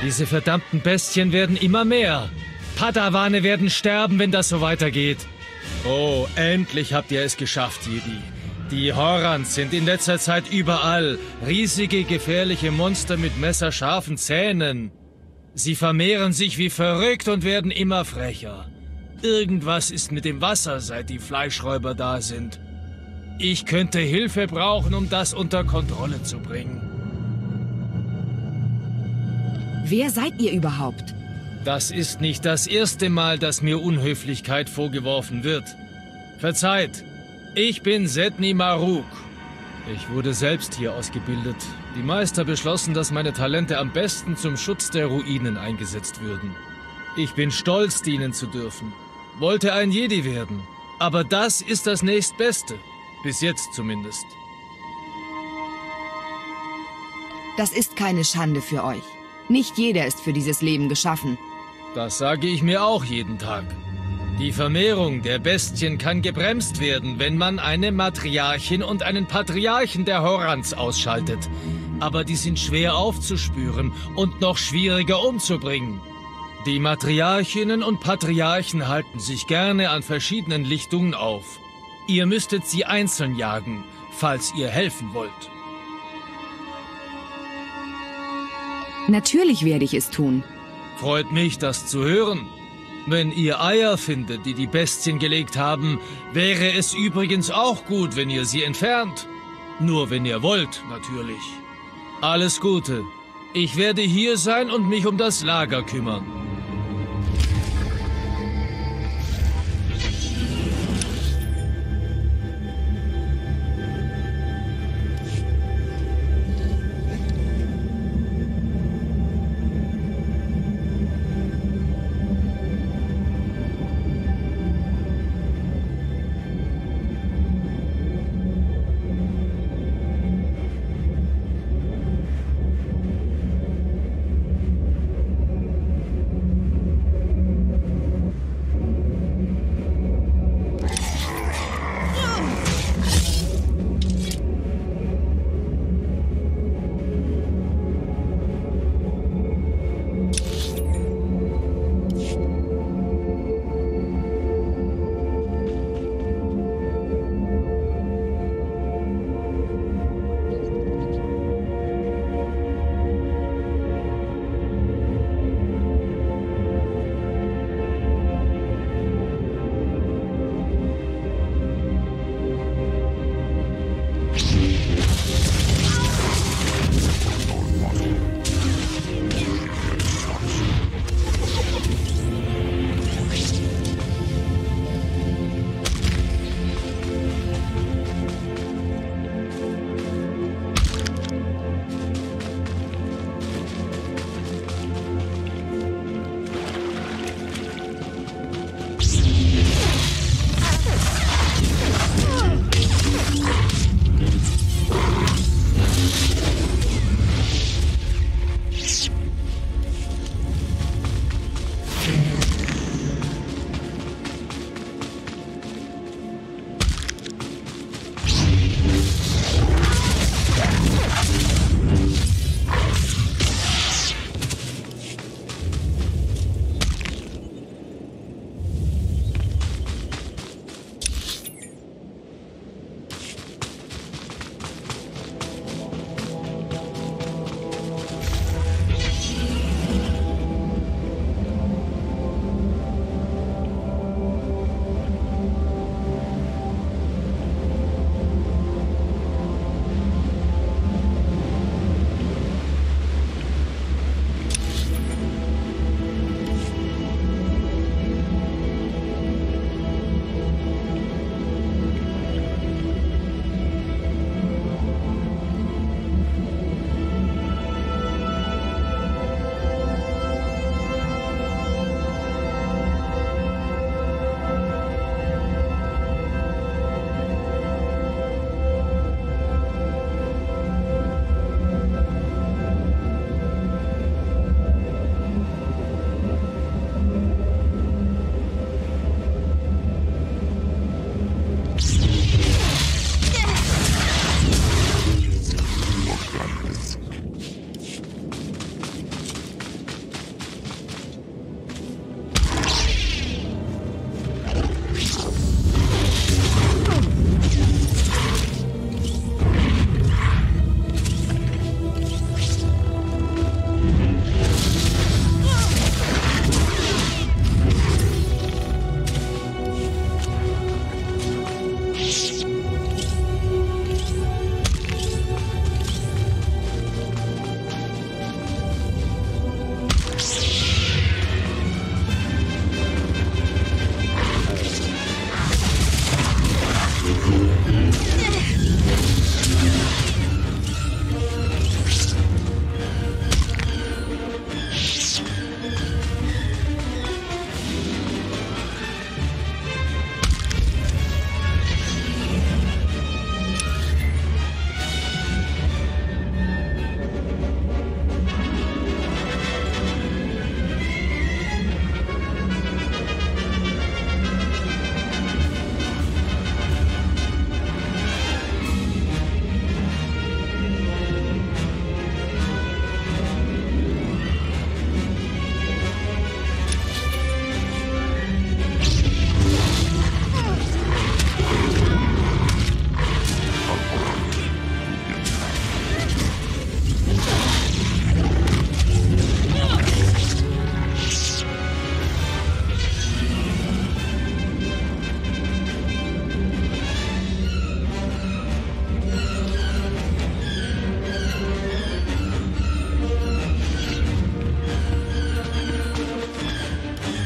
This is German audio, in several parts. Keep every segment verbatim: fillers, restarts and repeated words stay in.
Diese verdammten Bestien werden immer mehr. Padawane werden sterben, wenn das so weitergeht. Oh, endlich habt ihr es geschafft, Jedi. Die Horans sind in letzter Zeit überall. Riesige, gefährliche Monster mit messerscharfen Zähnen. Sie vermehren sich wie verrückt und werden immer frecher. Irgendwas ist mit dem Wasser, seit die Fleischräuber da sind. Ich könnte Hilfe brauchen, um das unter Kontrolle zu bringen. Wer seid ihr überhaupt? Das ist nicht das erste Mal, dass mir Unhöflichkeit vorgeworfen wird. Verzeiht, ich bin Setni Maruk. Ich wurde selbst hier ausgebildet. Die Meister beschlossen, dass meine Talente am besten zum Schutz der Ruinen eingesetzt würden. Ich bin stolz, dienen zu dürfen. Wollte ein Jedi werden. Aber das ist das nächstbeste. Bis jetzt zumindest. Das ist keine Schande für euch. Nicht jeder ist für dieses Leben geschaffen. Das sage ich mir auch jeden Tag. Die Vermehrung der Bestien kann gebremst werden, wenn man eine Matriarchin und einen Patriarchen der Horans ausschaltet. Aber die sind schwer aufzuspüren und noch schwieriger umzubringen. Die Matriarchinnen und Patriarchen halten sich gerne an verschiedenen Lichtungen auf. Ihr müsstet sie einzeln jagen, falls ihr helfen wollt. Natürlich werde ich es tun. Freut mich, das zu hören. Wenn ihr Eier findet, die die Bestien gelegt haben, wäre es übrigens auch gut, wenn ihr sie entfernt. Nur wenn ihr wollt, natürlich. Alles Gute. Ich werde hier sein und mich um das Lager kümmern.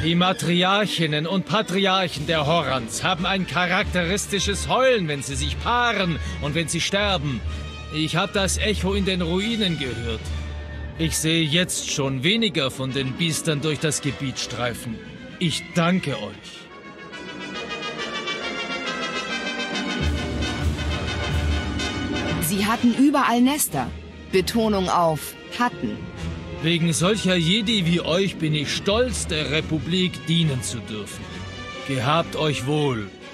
Die Matriarchinnen und Patriarchen der Horans haben ein charakteristisches Heulen, wenn sie sich paaren und wenn sie sterben. Ich habe das Echo in den Ruinen gehört. Ich sehe jetzt schon weniger von den Biestern durch das Gebiet streifen. Ich danke euch. Sie hatten überall Nester. Betonung auf hatten. Wegen solcher Jedi wie euch bin ich stolz, der Republik dienen zu dürfen. Gehabt euch wohl.